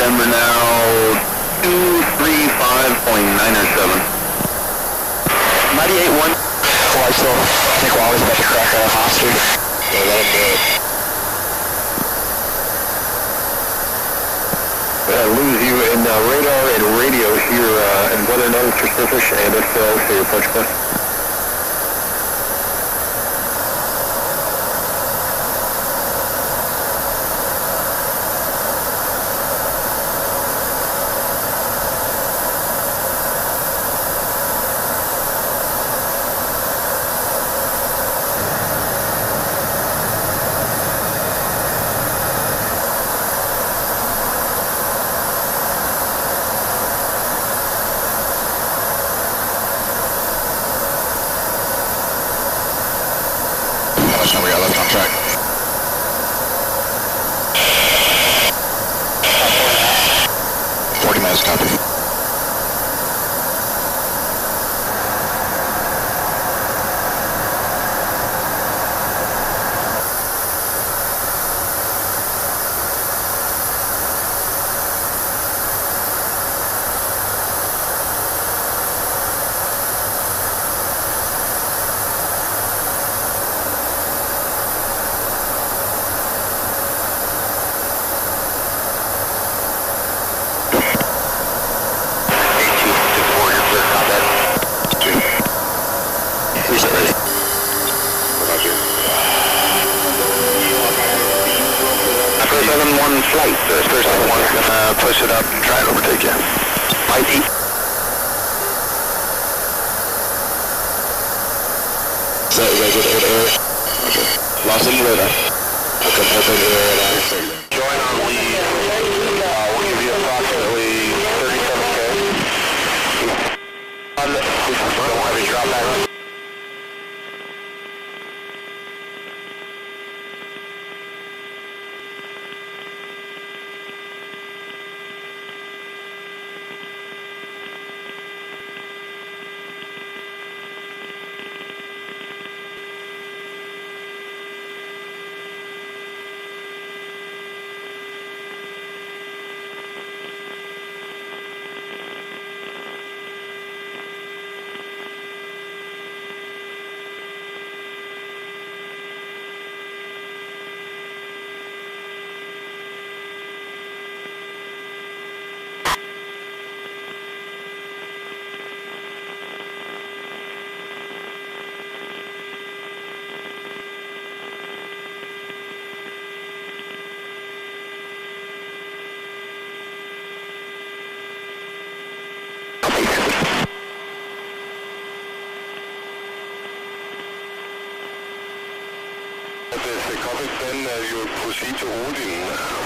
November now, 235.907. 98.1. Flight still. I think Wally's about to crack out of Hofstra. Yeah, let him do it. Lose you in radar and radio here in weather notice for surface and SL for your approach course. We got left on track. 40 minutes, copy. Flight, first one's gonna push it up and try and overtake you. ID. So you guys with air? Okay. Lost in the radar. Okay, open the radar. Join on lead. We'll give you approximately 37K. Don't have you drop back. Then you'll proceed to Odin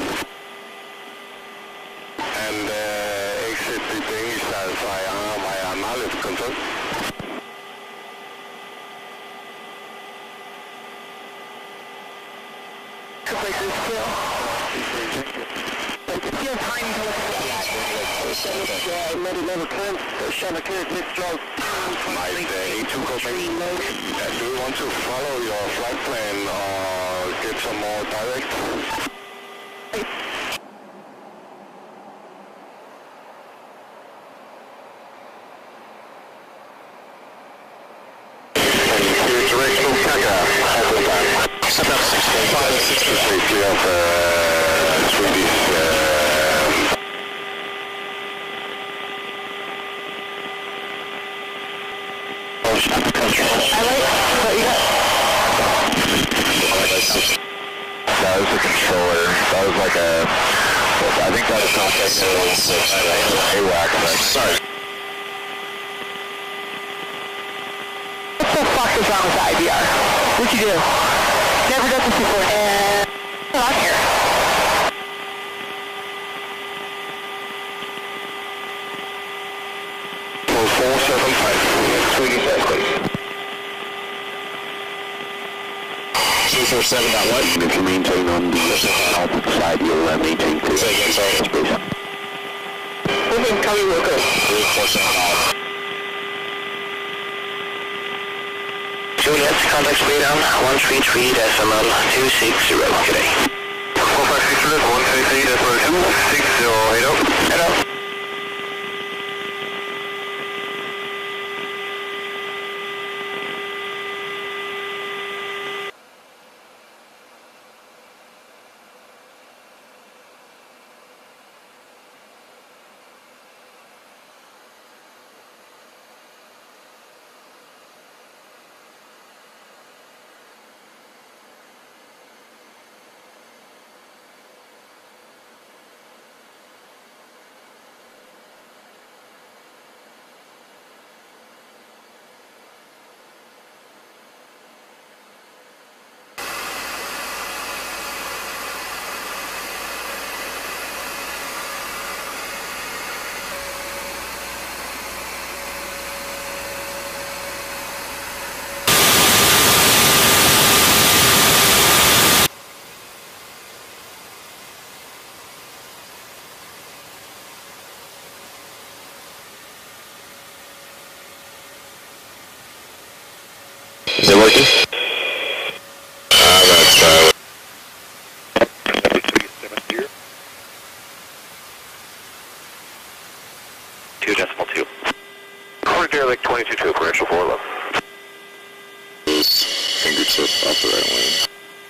and exit the Danish side via Marlet control. Places still. But it's still time to look at that. Let it never come. Shuttle clearance, let's draw. Might A2 go back. Do you want to follow your flight plan or get some more direct? Directional takeoff. Step out 6 Safety of Swedish. That was the controller. That was like a. I think that was contact AWAC. Sorry. What the fuck is wrong with the IBR? What'd you do? Never done this before. And I'm here. For 475. Swedish airspace. 247 dot what? If you maintain on the opposite side, you'll maintain clear. Say again, sorry. Moving, coming real good. 347 off. Juliet, contact speed on 133.260 today. Hello. Is it working? That's 2.2. Corner derelict 22-2, correctional 411. Fingertip off the right lane.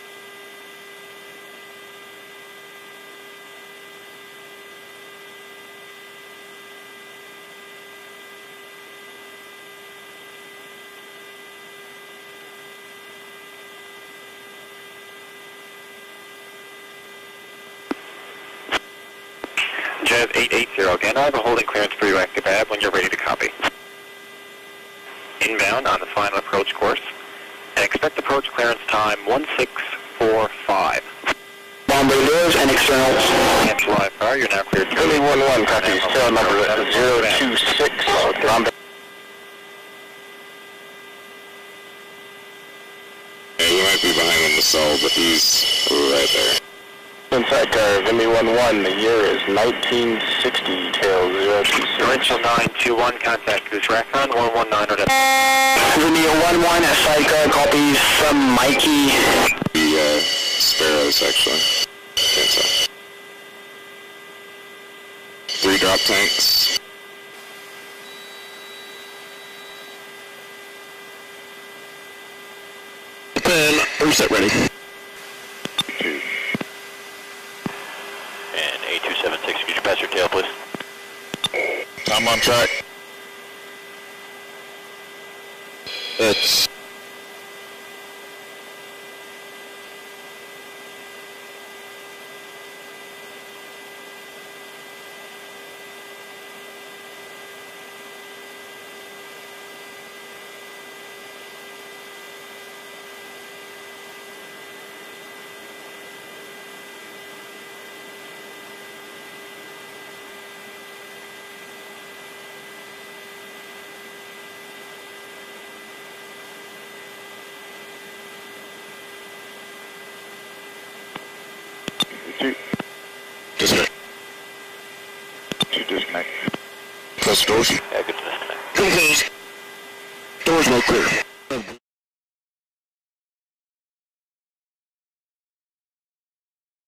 Jev 880, again, I have a holding clearance for you, active ab when you're ready to copy. Inbound on the final approach course, and expect approach clearance time 1645. Bomb bay doors and externals. Cancel live fire, you're now cleared. Philly 1-1, copy. Tail number 026. Bomb bay. Yeah, you might be behind on the cell, but he's right there. Inside car, Vimy 1-1, the year is 1960, tail 026. Directional 921, contact Goose Rackhorn 119 or Vimy 1-1, side car, copies from Mikey. The Sparrows, actually. Can't tell. 3 drop tanks. Then, reset ready. And 8276, could you pass your tail, please? I'm on track. It's... Disconnect. Disconnect. Close the doors. Yeah, good to disconnect. Close. Doors no clear.